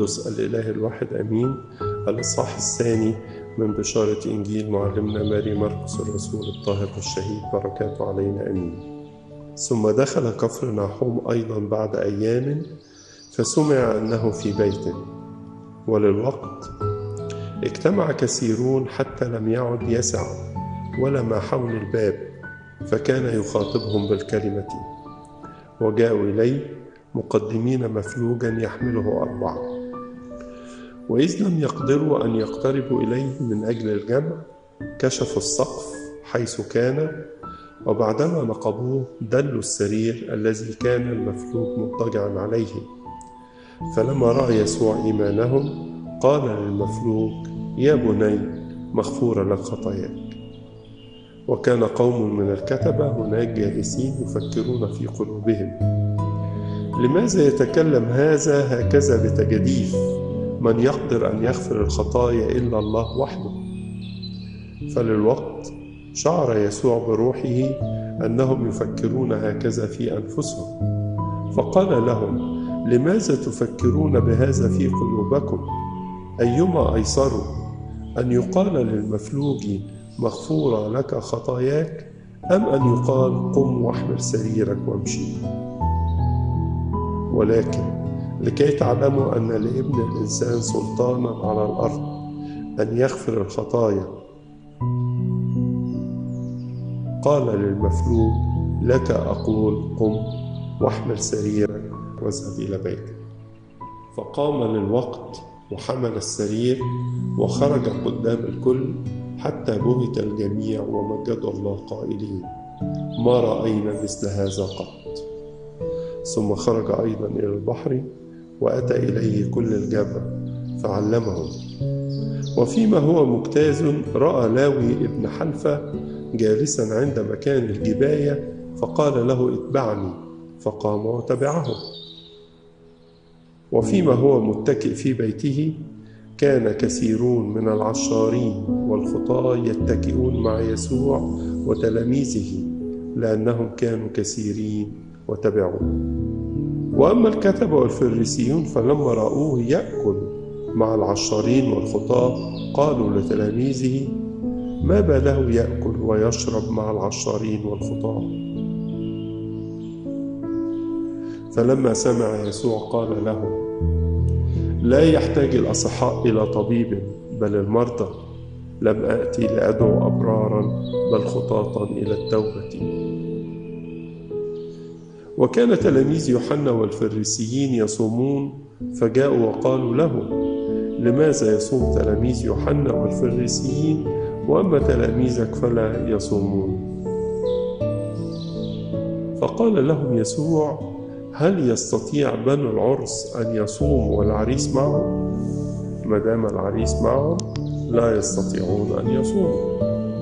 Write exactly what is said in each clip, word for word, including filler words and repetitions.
القدس الإله الواحد أمين. الإصحاح الثاني من بشارة إنجيل معلمنا ماري مرقس الرسول الطاهر الشهيد بركاته علينا أمين. ثم دخل كفرناحوم أيضا بعد أيام، فسمع أنه في بيت، وللوقت اجتمع كثيرون حتى لم يعد يسع ولا ما حول الباب، فكان يخاطبهم بالكلمة. وجاءوا إليه مقدمين مفلوجا يحمله أربعة، وإذ لم يقدروا أن يقتربوا إليه من أجل الجمع كشفوا السقف حيث كان، وبعدما نقبوه دلوا السرير الذي كان المفلوج مضطجعا عليه. فلما رأى يسوع إيمانهم قال للمفلوج: يا بني، مغفورة لك خطاياك. وكان قوم من الكتبة هناك جالسين يفكرون في قلوبهم: لماذا يتكلم هذا هكذا بتجديف؟ من يقدر أن يغفر الخطايا إلا الله وحده؟ فللوقت شعر يسوع بروحه أنهم يفكرون هكذا في أنفسهم، فقال لهم: لماذا تفكرون بهذا في قلوبكم؟ أيما أيسر، أن يقال للمفلوج مغفورة لك خطاياك، أم أن يقال قم واحمل سريرك وامشي؟ ولكن لكي تعلموا أن لابن الإنسان سلطانا على الأرض أن يغفر الخطايا، قال للمفلوج: لك أقول قم واحمل سريرك واذهب إلى بيتك. فقام للوقت وحمل السرير وخرج قدام الكل، حتى بهت الجميع ومجدوا الله قائلين: ما رأينا مثل هذا قط. ثم خرج أيضا إلى البحر، وأتى إليه كل الجمع فعلمهم. وفيما هو مجتاز رأى لاوي ابن حلفة جالسا عند مكان الجباية، فقال له: اتبعني، فقام وتبعه. وفيما هو متكئ في بيته كان كثيرون من العشارين والخطاة يتكئون مع يسوع وتلاميذه، لأنهم كانوا كثيرين وتبعوه. وأما الكتبة والفريسيون فلما رأوه يأكل مع العشارين والخطاة قالوا لتلاميذه: ما باله يأكل ويشرب مع العشارين والخطاة؟ فلما سمع يسوع قال لهم: لا يحتاج الأصحاء إلى طبيب بل المرضى، لم آتي لأدعو أبرارا بل خطاطا إلى التوبة. وكان تلاميذ يوحنا والفريسيين يصومون، فجاءوا وقالوا له: لماذا يصوم تلاميذ يوحنا والفريسيين وأما تلاميذك فلا يصومون؟ فقال لهم يسوع: هل يستطيع بنو العرس أن يصوموا والعريس معهم؟ ما دام العريس معهم لا يستطيعون أن يصوموا.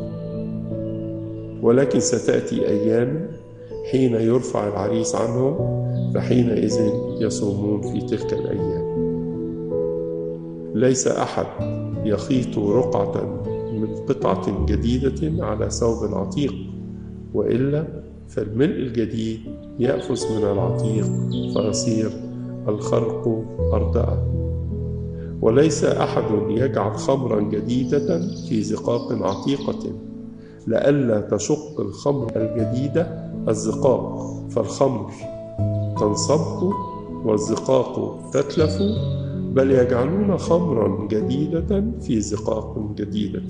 ولكن ستأتي أيام حين يرفع العريس عنهم، فحينئذ يصومون في تلك الأيام. ليس أحد يخيط رقعة من قطعة جديدة على ثوب عتيق، وإلا فالملء الجديد يأخذ من العتيق فيصير الخرق أردأة. وليس أحد يجعل خمرا جديدة في زقاق عتيقة، لئلا تشق الخمر الجديدة الزقاق، فالخمر تنصب والزقاق تتلف، بل يجعلون خمرا جديدة في زقاق جديدة.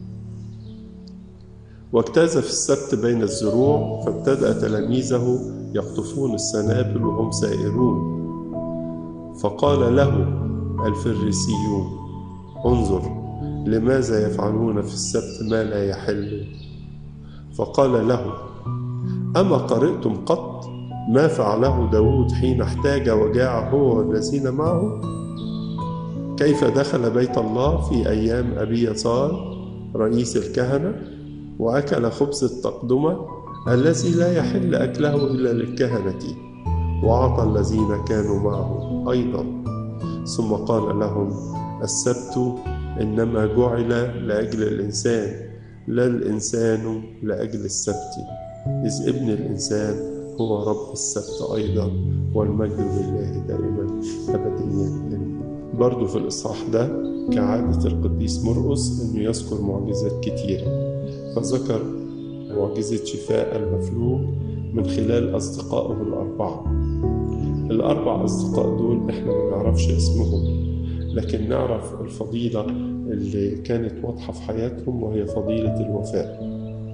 واجتاز في السبت بين الزروع، فابتدأ تلاميذه يقطفون السنابل وهم سائرون. فقال له الفريسيون: انظر، لماذا يفعلون في السبت ما لا يحل؟ فقال له: أما قرأتم قط ما فعله داود حين احتاج وجاع هو والذين معه؟ كيف دخل بيت الله في أيام أبي يسار رئيس الكهنة وأكل خبز التقدمة الذي لا يحل أكله إلا للكهنة، وأعطى الذين كانوا معه أيضا. ثم قال لهم: السبت إنما جعل لأجل الإنسان، لا الإنسان لأجل السبت، إذ ابن الإنسان هو رب السبت أيضا، والمجد لله دائما أبديا. برضو في الإصحاح ده كعادة القديس مرقس إنه يذكر معجزات كتيرة، فذكر معجزة شفاء المفلوج من خلال أصدقائه الأربعة. الأربع أصدقاء دول إحنا ما نعرفش اسمهم، لكن نعرف الفضيلة اللي كانت واضحة في حياتهم، وهي فضيلة الوفاء.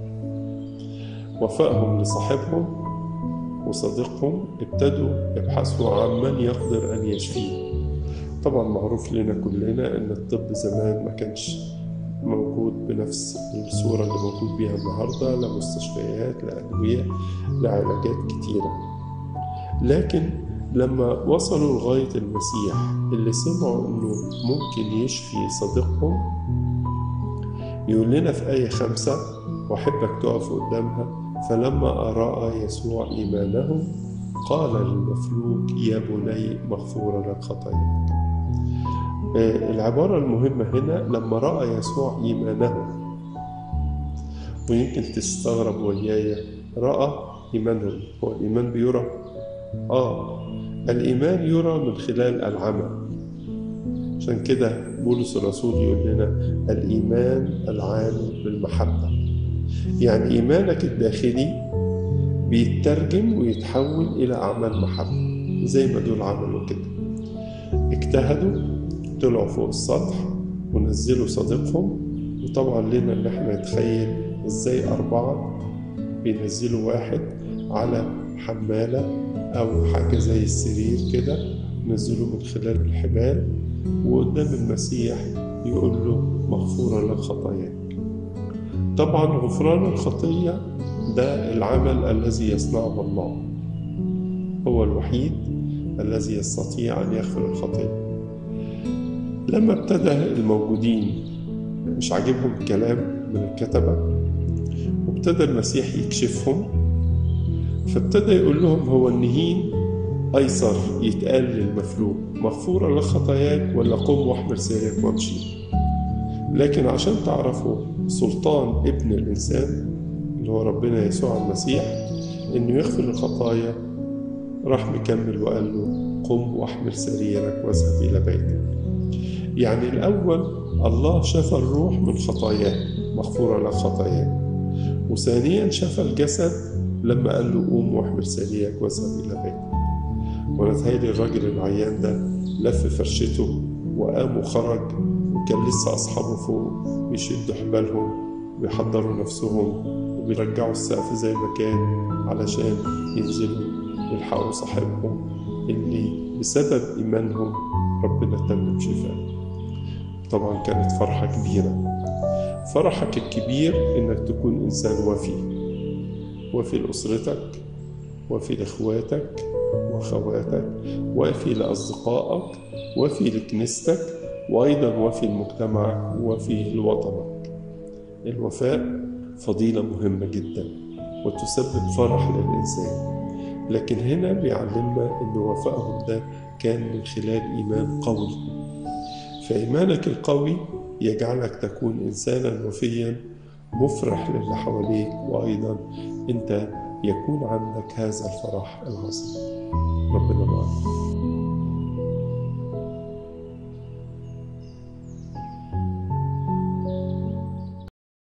وفائهم لصاحبهم وصديقهم ابتدوا يبحثوا عن من يقدر أن يشفيه. طبعا معروف لنا كلنا أن الطب زمان ما كانش موجود بنفس الصورة اللي موجود بيها النهاردة، لا مستشفيات، لا أدوية، لا علاجات كتيرة. لكن لما وصلوا لغاية المسيح اللي سمعوا أنه ممكن يشفي صديقهم، يقول لنا في آية خمسة، وأحبك تقف قدامها: فلما رأى يسوع إيمانهم قال للمفلوج يا بني مغفورة لك خطاياك. العبارة المهمة هنا لما رأى يسوع إيمانهم، ويمكن تستغرب وياي، رأى إيمانهم، هو الإيمان بيرى؟ آه الإيمان يرى من خلال العمل. عشان كده بولس الرسول يقول لنا الإيمان العامل بالمحبة، يعني إيمانك الداخلي بيترجم ويتحول إلى أعمال محبة، زي ما دول عملوا كده. اجتهدوا، طلعوا فوق السطح ونزلوا صديقهم. وطبعا لنا ان احنا نتخيل ازاي أربعة بينزلوا واحد على حمالة أو حاجة زي السرير كده، نزلوا من خلال الحبال، وقدام المسيح يقول له مغفورة لك خطاياك. طبعا غفران الخطية ده العمل الذي يصنعه الله، هو الوحيد الذي يستطيع أن يغفر الخطية. لما ابتدى الموجودين مش عاجبهم الكلام من الكتبة، وابتدى المسيح يكشفهم، فابتدى يقول لهم هو النهين أيسر يتقال للمفلوج مغفورة لك خطاياك ولا قم واحمل سريرك وامشي؟ لكن عشان تعرفوا سلطان ابن الإنسان اللي هو ربنا يسوع المسيح إنه يغفر الخطايا، راح مكمل وقال له قم واحمل سريرك واذهب إلى بيتك. يعني الأول الله شفى الروح من خطاياه مغفورة لك خطاياك، وثانيا شفى الجسد لما قال له قوم واحمل سريرك واذهب إلى بيتك. ونتهيألي الراجل العيان ده لف فرشته وقام وخرج، وكان لسه أصحابه فوق بيشدوا حبالهم بيحضروا نفسهم وبيرجعوا السقف زي ما كان علشان ينزلوا يلحقوا صاحبهم اللي بسبب إيمانهم ربنا تمم شفاء. طبعا كانت فرحة كبيرة. فرحك الكبير إنك تكون إنسان وفي وفي لأسرتك، وفي لإخواتك وأخواتك، وفي لأصدقائك، وفي لكنيستك، وأيضا وفي لمجتمعك، وفي لوطنك. الوفاء فضيلة مهمة جدا وتسبب فرح للإنسان، لكن هنا بيعلمنا أن وفائهم ده كان من خلال إيمان قوي. فإيمانك القوي يجعلك تكون إنسانا وفيا مفرح للي حواليك، وأيضا أنت يكون عندك هذا الفرح العظيم. ربنا معك.